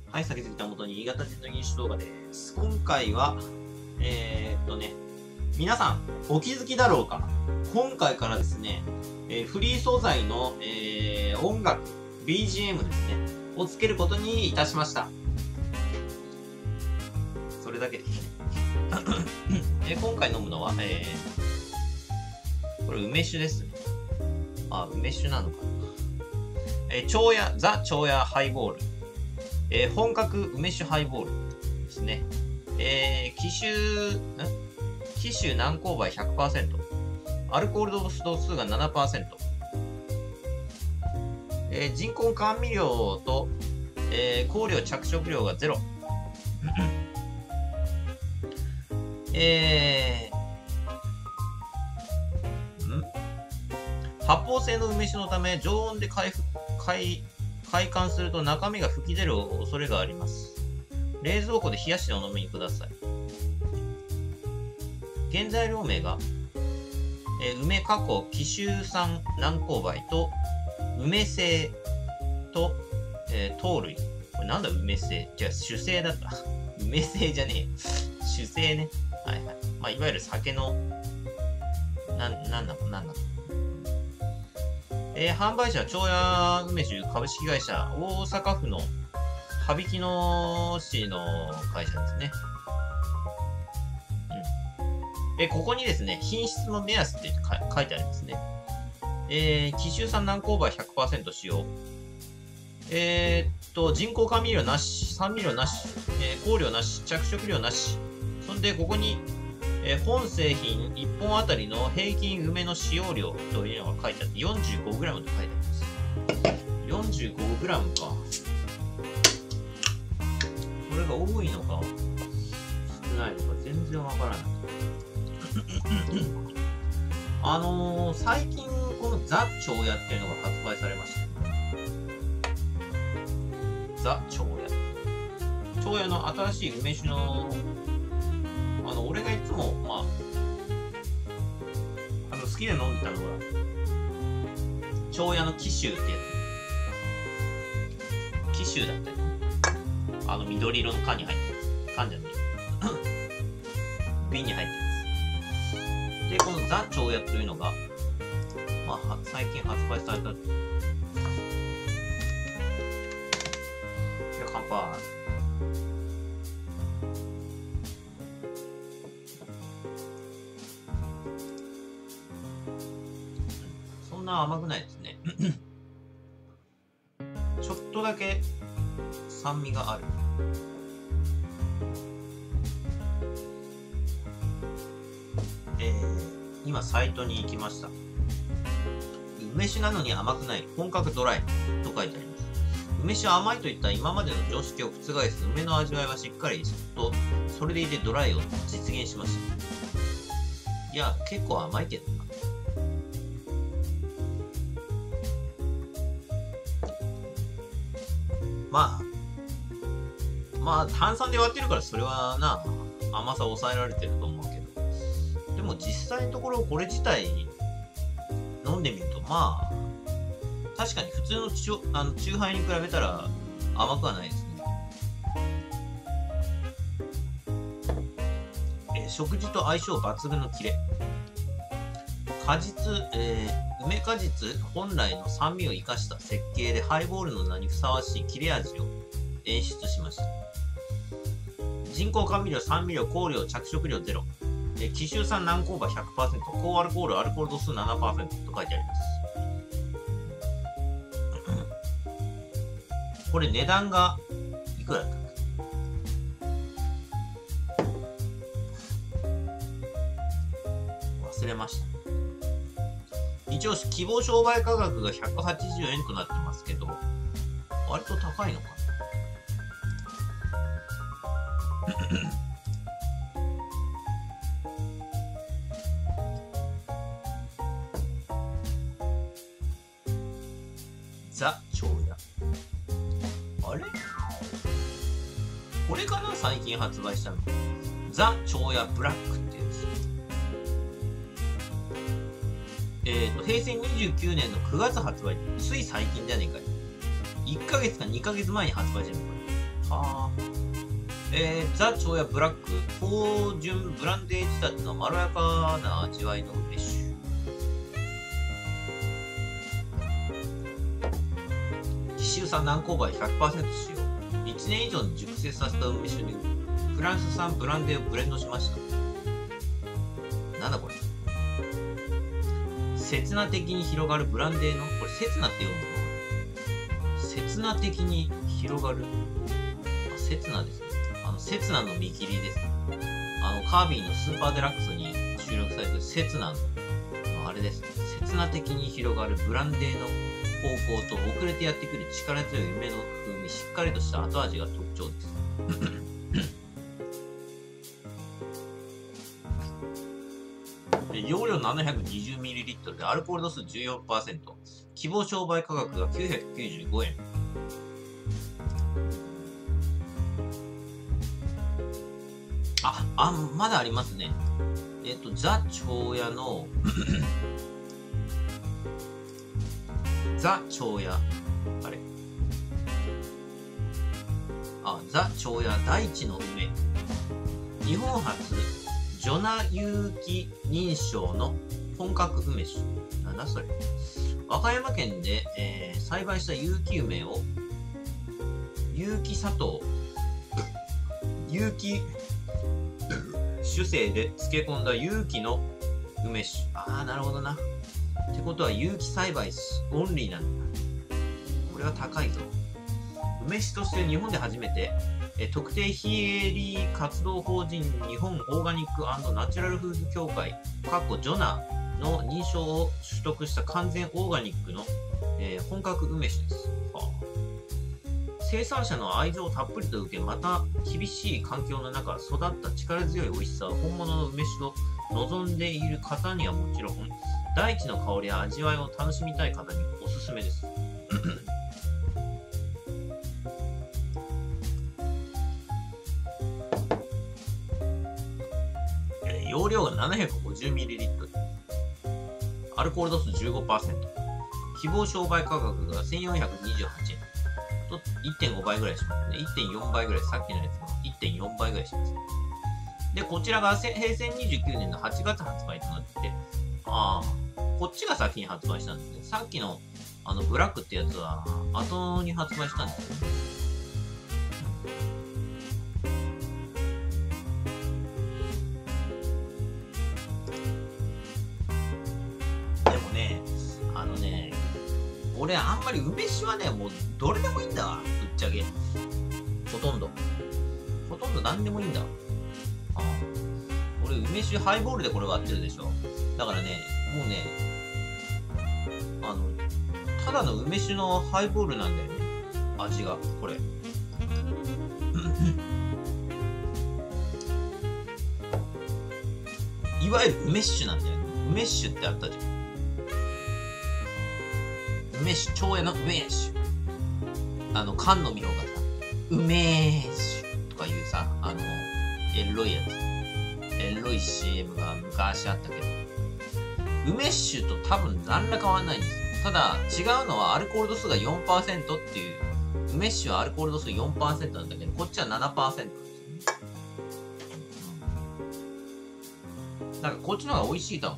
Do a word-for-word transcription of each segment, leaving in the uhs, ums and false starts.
はい、酒好きたもとに新潟人の飲酒動画です。今回は、えー、っとね、皆さんお気づきだろうか。今回からですね、えー、フリー素材の、えー、音楽、ビージーエム ですね、をつけることにいたしました。それだけですね。えー、今回飲むのは、えー、これ梅酒ですね。あ、梅酒なのかな。えー、長屋、ザ・長屋ハイボール。えー、本格梅酒ハイボールですね。えー、紀州、ん紀州南高梅 ひゃくパーセント。アルコール度数が ななパーセント。えー、人工甘味料と、えー、香料着色料がゼロ。えー、ん発泡性の梅酒のため常温で開封、開、開缶すると中身が吹き出る恐れがあります。冷蔵庫で冷やしてお飲みください。原材料名が、えー、梅加工紀州産南高梅と梅製と、えー、糖類。これなんだ梅製。じゃあ酒製だった。梅製じゃねえよ。酒製ね。はいはい。まあ、いわゆる酒の、なん、なんだ、なんだ。えー、販売者は長屋梅酒株式会社大阪府の羽曳野市の会社ですね。うん。えー、ここにですね、品質の目安って書いてありますね。えー、紀州産南高梅 ひゃくパーセント 使用。えー、っと、人工甘味料なし、酸味料なし、えー、香料なし、着色料なし。そんで、ここに、えー、本製品いっぽんあたりの平均梅の使用量というのが書いてあって よんじゅうごグラム と書いてあります。よんじゅうごグラム か。これが多いのか少ないのか全然わからない。あのー、最近このザ・長屋っていうのが発売されました。ザ・長屋。長屋の新しい梅酒のあの、俺がいつも、まあ、あの、好きで飲んでたのが、長屋の紀州ってやつ。紀州だったり、あの、緑色の缶に入ってます。缶じゃねえ。瓶に入ってます。で、このザ・長屋というのが、まあ、最近発売された。じゃあ、乾杯。そんな甘くないですね。ちょっとだけ酸味がある。えー、今サイトに行きました。梅酒なのに甘くない本格ドライと書いてあります。梅酒は甘いといった今までの常識を覆す梅の味わいはしっかりと、それでいてドライを実現しました。いや、結構甘いけどな。まあ、まあ、炭酸で割ってるからそれはな、甘さ抑えられてると思うけど。でも実際のところこれ自体飲んでみると、まあ、確かに普通のチュあのチューハイに比べたら甘くはないですね。えー、食事と相性抜群のキレ。果実、えー、梅果実本来の酸味を生かした設計でハイボールの名にふさわしい切れ味を演出しました。人工甘味料、酸味料、香料、着色料ゼロ。えー、紀州産南高梅 ひゃくパーセント、高アルコール、アルコール度数 ななパーセント と書いてあります。これ値段がいくらだったっけ忘れました。一応希望商売価格がひゃくはちじゅうえんとなってますけど、割と高いのかな。ザ・長屋。あれこれかな最近発売したの。ザ・長屋ブラックってやつ。えっと、平成にじゅうきゅうねんのくがつ発売。つい最近じゃねえかよ。いっかげつかにかげつまえに発売してるのかよ。 はあ。えー、ザ・長屋ブラック、フォージュンブランデー仕立てのまろやかな味わいの梅酒。紀州産南高梅 ひゃくパーセント 使用。いちねん以上に熟成させた梅酒にフランス産ブランデーをブレンドしました。なんだこれ。刹那的に広がるブランデーの、これ刹那って読むの？刹那的に広がる。あ、刹那ですね。あの、刹那の見切りですね。あの、カービィのスーパーデラックスに収録されてる刹那の、あれですね。刹那的に広がるブランデーの方向と遅れてやってくる力強い梅の風味、しっかりとした後味が特徴です。容量 ななひゃくにじゅうミリリットル でアルコール度数 じゅうよんパーセント。希望商売価格がきゅうひゃくきゅうじゅうごえん。あ、あ、まだありますね。えっと、ザ・長屋のザ・長屋。あれあ、ザ・長屋第一の梅。日本初、ジョナ有機認証の本格梅酒。なんだそれ。和歌山県で、えー、栽培した有機梅を、有機砂糖、有機酒精で漬け込んだ有機の梅酒。ああ、なるほどな。ってことは有機栽培オンリーなんだ。これは高いぞ。梅酒として日本で初めて、え特定非営利活動法人日本オーガニック&ナチュラルフーズ協会ジョナの認証を取得した完全オーガニックの、えー、本格梅酒です。生産者の愛情をたっぷりと受け、また厳しい環境の中育った力強い美味しさを本物の梅酒を望んでいる方にはもちろん、大地の香りや味わいを楽しみたい方におすすめです。容量が ななひゃくごじゅうミリリットル。アルコール度数 じゅうごパーセント。希望商売価格がせんよんひゃくにじゅうはちえん。と いってんご 倍ぐらいしますね。いってんよん 倍ぐらい。さっきのやつの いってんよん 倍ぐらいします。で、こちらがへいせいにじゅうきゅうねんのはちがつ発売となってて、ああ、こっちが先に発売したんですね。さっきのあのブラックってやつは後に発売したんですよね。俺あんまり梅酒はね、もうどれでもいいんだわ、ぶっちゃけ。ほとんど。ほとんど何でもいいんだわ。ああ。俺梅酒ハイボールでこれ割ってるでしょ。だからね、もうね、あの、ただの梅酒のハイボールなんだよね。味が、これ。いわゆる梅酒なんだよね。梅酒ってあったじゃん。梅酒、長屋の梅酒。あの、菅野美穂がさ、梅酒とかいうさ、あの、エロいやつ。エロい シーエム が昔あったけど、梅酒と多分何ら変わんないんですよ。ただ、違うのはアルコール度数が よんパーセント っていう、梅酒はアルコール度数 よんパーセント なんだけど、こっちは ななパーセント ですよね。うん。なんかこっちの方が美味しいと思う。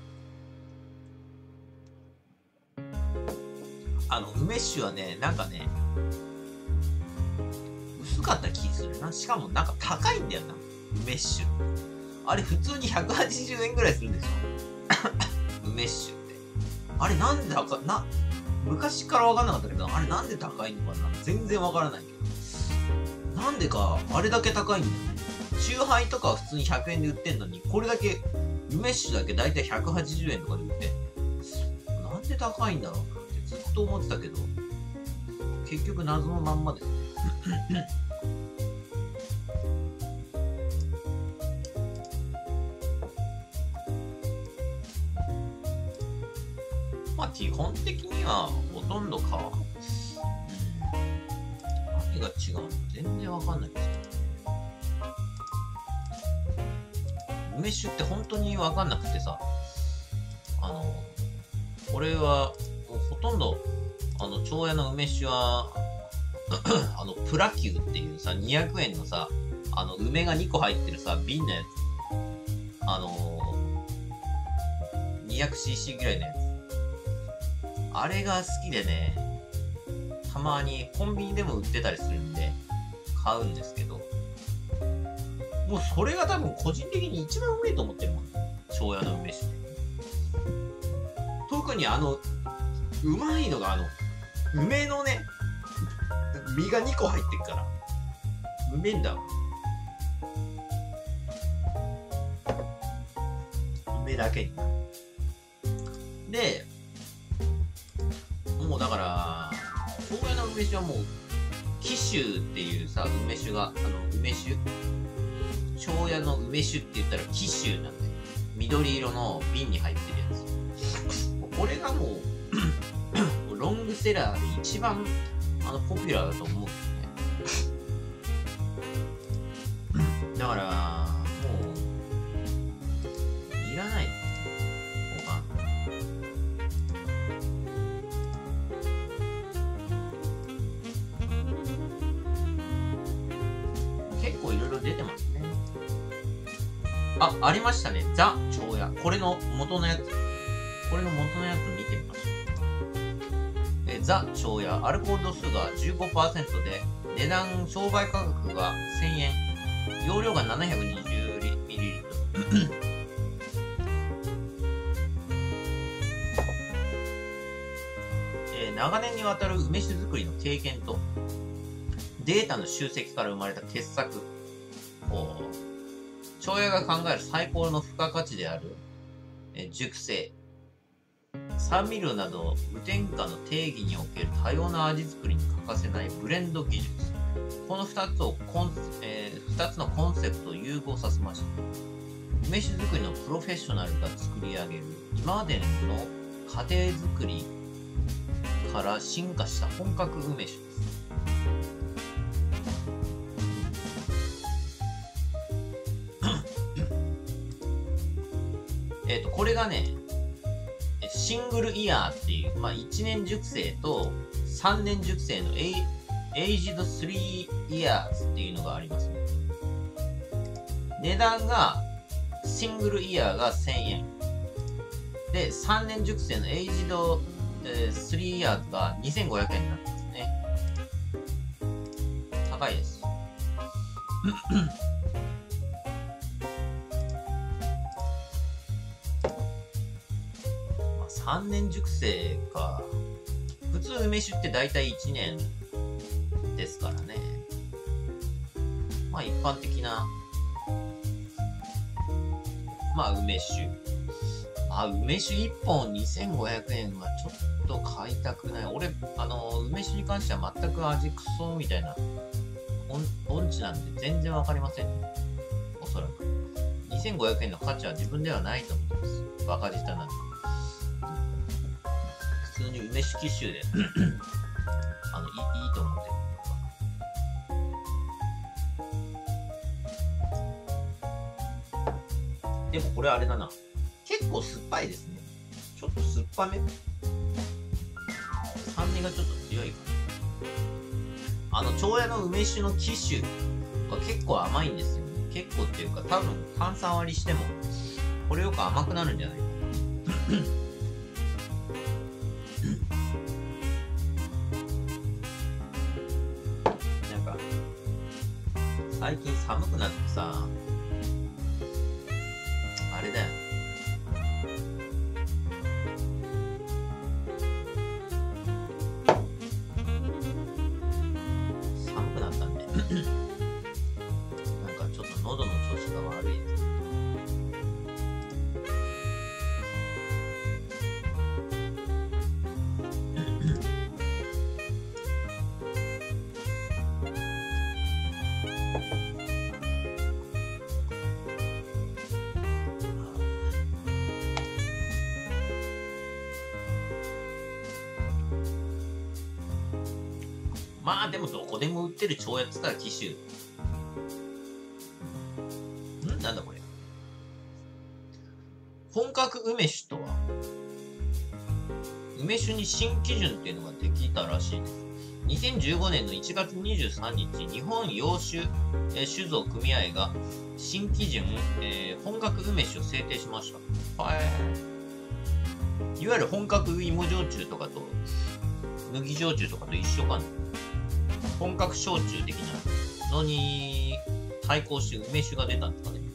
あの、梅酒はね、なんかね、薄かった気するな。しかもなんか高いんだよな。梅酒。あれ普通にひゃくはちじゅうえんぐらいするんでしょ梅酒って。あれなんで高い、な、昔からわかんなかったけど、あれなんで高いのかな全然わからないけど。なんでか、あれだけ高いんだよね。チューハイとかは普通にひゃくえんで売ってんのに、これだけ、梅酒だけだいたいひゃくはちじゅうえんとかで売ってんの。なんで高いんだろうなってずっと思ってたけど、結局謎のまんまですね。まあ基本的にはほとんど変わらない。何が違うの全然わかんないですよ。梅酒って本当にわかんなくてさ、あの、俺はほとんどあの長屋の梅酒はあの、プラキューっていうさ、にひゃくえんのさ、あの、梅がにこ入ってるさ、瓶のやつ。あのー、にひゃくシーシー ぐらいのやつ。あれが好きでね、たまにコンビニでも売ってたりするんで、買うんですけど、もうそれが多分個人的に一番うめえと思ってるもん。庄屋の梅酒って。特にあの、うまいのがあの、梅のね、実がにこ入ってるから、うめえんだわ。梅だけに。で、もうだから、庄屋の梅酒はもう、紀州っていうさ、梅酒が、あの、梅酒庄屋の梅酒って言ったら紀州なんで、緑色の瓶に入ってるやつ。これがもう、ロングセラーで一番、あの、ポピュラーだと思うんですね。だから、もう、いらない。他。結構いろいろ出てますね。あ、ありましたね。ザ・庄屋。これの元のやつ。これの元のやつ見てみましょう。えザ・庄屋。アルコール度数が じゅうごパーセント で、値段、商売価格がせんえん。容量が ななひゃくにじゅうミリリットル。えー、長年にわたる梅酒作りの経験と、データの集積から生まれた傑作。こう庄屋が考える最高の付加価値である、え熟成、酸味料など無添加の定義における多様な味作りに欠かせないブレンド技術。このふたつをコン、えー、ふたつのコンセプトを融合させました。梅酒作りのプロフェッショナルが作り上げる今までの家庭作りから進化した本格梅酒です。えっと、これがね、シングルイヤーっていう、まあ、いちねん熟成とさんねん熟成のエイ、エイジドスリーイヤーズっていうのがありますね。値段が、シングルイヤーがせんえん。で、さんねん熟成のエイジド、えー、スリーイヤーズがにせんごひゃくえんになってますね。高いです。さんねん熟成か。普通梅酒って大体いちねんですからね。まあ一般的な、まあ梅酒。まあ梅酒いっぽんにせんごひゃくえんはちょっと買いたくない。俺、あの、梅酒に関しては全く味クソみたいな音痴なんで全然わかりませんね。おそらく。にせんごひゃくえんの価値は自分ではないと思ってます。バカ舌なんで。普通に梅酒紀州であのいい、いいと思ってる。でもこれあれだな。結構酸っぱいですね。ちょっと酸っぱめ。酸味がちょっと強いかな。あの、庄屋の梅酒の紀州は結構甘いんですよね。結構っていうか多分炭酸割りしてもこれよく甘くなるんじゃないかな。最近寒くなってさ、あれだよ。寒くなったんで、なんかちょっと喉の調子が悪いです。まあでもどこでも売ってる超やつから紀州。んなんだこれ。本格梅酒とは、梅酒に新基準っていうのができたらしいです。 にせんじゅうごねんのいちがつにじゅうさんにち、日本洋酒、えー、酒造組合が新基準、えー、本格梅酒を制定しました。はい。いわゆる本格芋焼酎とかと、麦焼酎とかと一緒かな。本格焼酎的なのに対抗して梅酒が出たんですかね。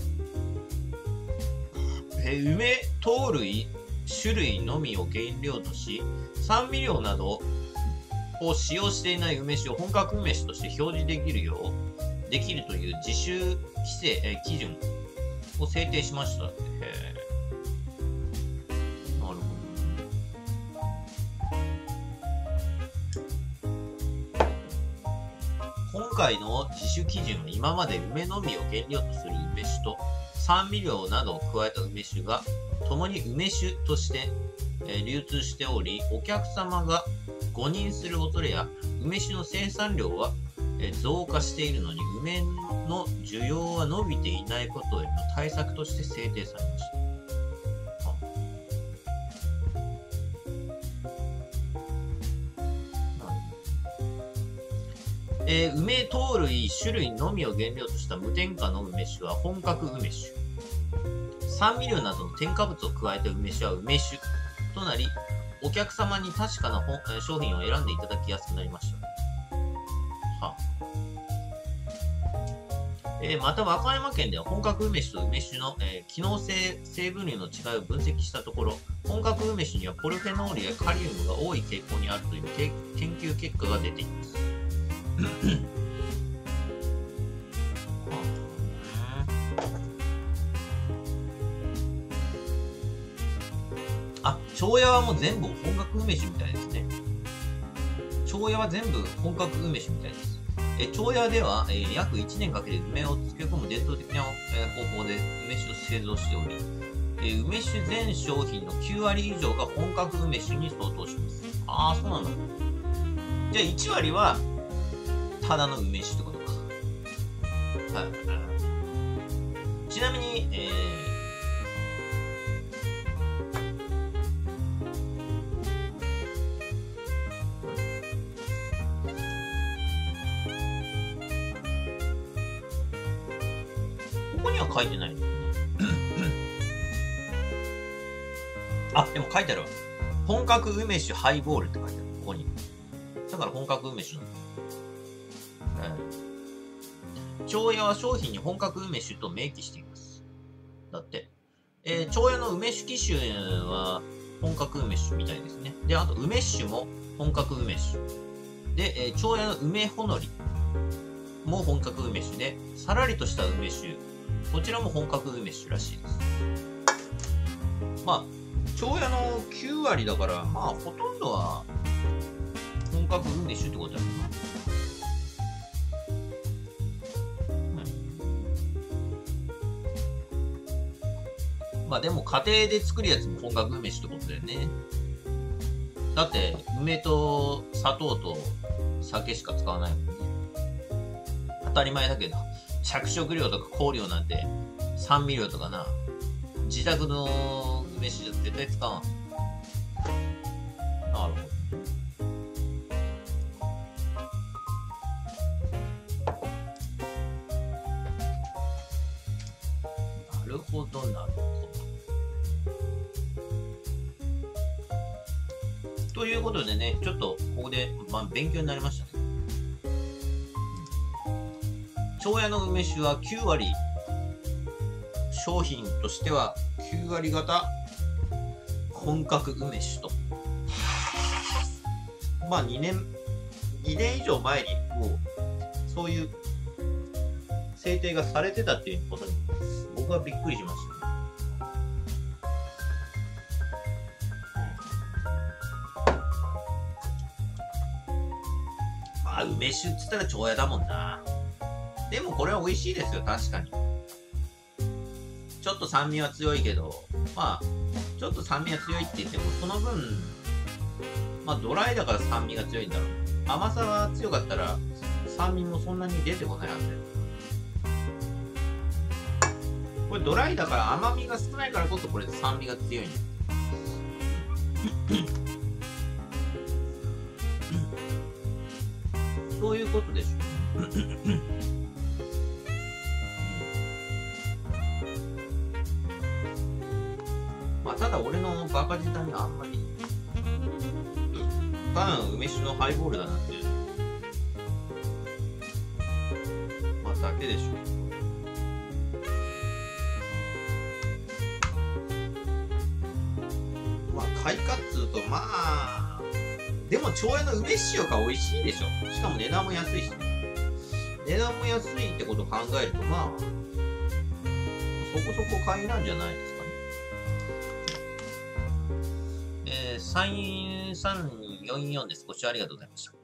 えー、梅糖類種類のみを原料とし、酸味料などを使用していない梅酒を本格梅酒として表示できるようできるという自主規制、えー、基準を制定しました。へー、なるほど。今回の自主基準は今まで梅のみを原料とする梅酒と酸味料などを加えた梅酒が共に梅酒として、えー、流通しており、お客様が誤認する恐れや梅酒の生産量は、えー、増加しているのに梅の需要は伸びていないことへの対策として制定されました。えー、梅糖類種類のみを原料とした無添加の梅酒は本格梅酒。酸味料などの添加物を加えた梅酒は梅酒となり、お客様に確かな本商品を選んでいただきやすくなりました。はあえー、また和歌山県では本格梅酒と梅酒の、えー、機能性成分量の違いを分析したところ、本格梅酒にはポルフェノールやカリウムが多い傾向にあるという研究結果が出ています。あ、長屋はもう全部本格梅酒みたいですね。長屋は全部本格梅酒みたいです。え長屋では、えー、約いちねんかけて梅を漬け込む伝統的な、えー、方法で梅酒を製造しており、えー、梅酒全商品のきゅうわり以上が本格梅酒に相当します。ああ、そうなんだ。じゃあいちわりはただの梅酒ってことか。はい。ちなみに、えー、ここには書いてないんだよね。あ、でも書いてあるわ。本格梅酒ハイボールって書いてある。ここに。だから本格梅酒なんだ。長屋は商品に本格梅酒と明記しています。だって、えー、長屋の梅酒機種は本格梅酒みたいですね。で、あと梅酒も本格梅酒。で、えー、長屋の梅ほのりも本格梅酒で、さらりとした梅酒。こちらも本格梅酒らしいです。まあ、長屋のきゅうわりだから、まあ、ほとんどは本格梅酒ってことだよな。まあでも家庭で作るやつも本格梅酒ってことだよね。だって梅と砂糖と酒しか使わないもんね。当たり前だけど、着色料とか香料なんて酸味料とかな、自宅の梅酒じゃ絶対使わん。なるほど。なるほど、なるほど。ということでね、ちょっとここで、まあ、勉強になりましたね。長屋の梅酒はきゅうわり、商品としてはきゅうわり型本格梅酒と。まあにねん、にねん以上前にもうそういう制定がされてたっていうことに僕はびっくりしましたね。まあ梅酒っつったら長屋だもんな。でもこれは美味しいですよ、確かに。ちょっと酸味は強いけど、まあちょっと酸味は強いって言ってもその分、まあドライだから酸味が強いんだろう。甘さが強かったら酸味もそんなに出てこないはずだよ。これドライだから甘みが少ないからこそこれ酸味が強いんだよ。 そういうことでしょ。まあ、ただ俺のバカ舌にはあんまり、ただの梅酒のハイボールだなっていう。まあ、だけでしょ。まあ、買いかっつうと、まあ、でも、町屋の梅塩が美味しいでしょ。しかも値段も安いし。値段も安いってことを考えると、まあ、そこそこ買いなんじゃないですかね。えー、さんさんよんよんです。ご視聴ありがとうございました。